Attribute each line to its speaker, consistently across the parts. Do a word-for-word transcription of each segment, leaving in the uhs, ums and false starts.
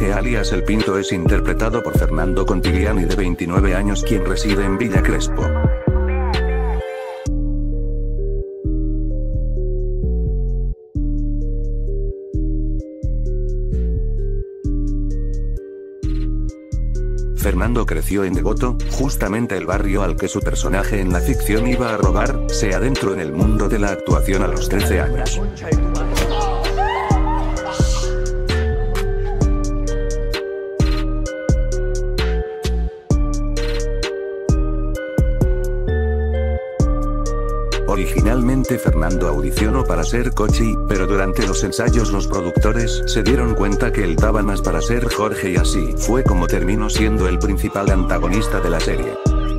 Speaker 1: Jorge alias El Pinto es interpretado por Fernando Contigliani de veintinueve años, quien reside en Villa Crespo. Fernando creció en Devoto, justamente el barrio al que su personaje en la ficción iba a robar. Se adentró en el mundo de la actuación a los trece años. Originalmente Fernando audicionó para ser Cochi, pero durante los ensayos los productores se dieron cuenta que él daba más para ser Jorge y así fue como terminó siendo el principal antagonista de la serie.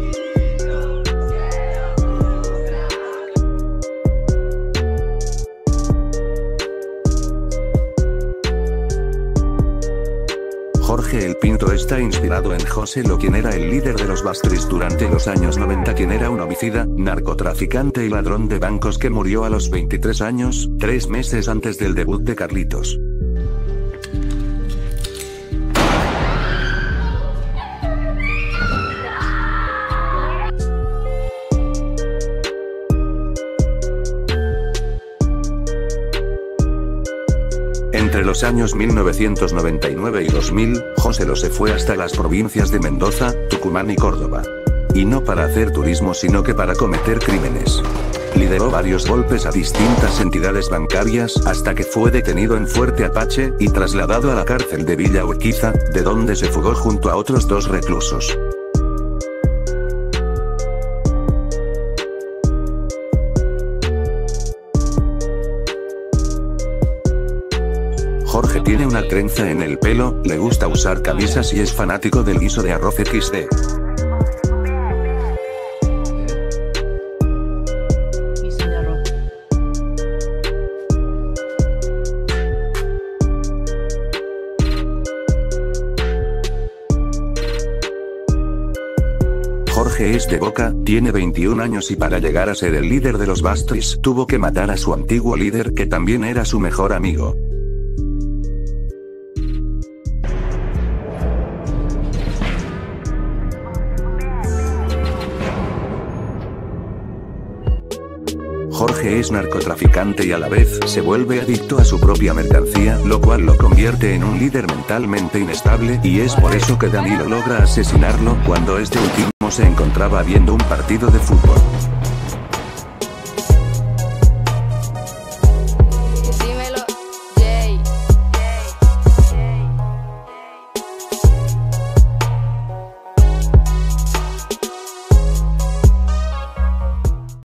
Speaker 1: Jorge El Pinto está inspirado en José Lo, quien era el líder de los Bastrys durante los años noventa, quien era un homicida, narcotraficante y ladrón de bancos que murió a los veintitrés años, tres meses antes del debut de Carlitos. Entre los años mil novecientos noventa y nueve y dos mil, José Lo se fue hasta las provincias de Mendoza, Tucumán y Córdoba. Y no para hacer turismo, sino que para cometer crímenes. Lideró varios golpes a distintas entidades bancarias hasta que fue detenido en Fuerte Apache y trasladado a la cárcel de Villa Urquiza, de donde se fugó junto a otros dos reclusos. Jorge tiene una trenza en el pelo, le gusta usar camisas y es fanático del guiso de arroz equis de. Jorge es de Boca, tiene veintiún años y para llegar a ser el líder de los Bastrys tuvo que matar a su antiguo líder, que también era su mejor amigo. Jorge es narcotraficante y a la vez se vuelve adicto a su propia mercancía, lo cual lo convierte en un líder mentalmente inestable, y es por eso que Danilo logra asesinarlo cuando este último se encontraba viendo un partido de fútbol.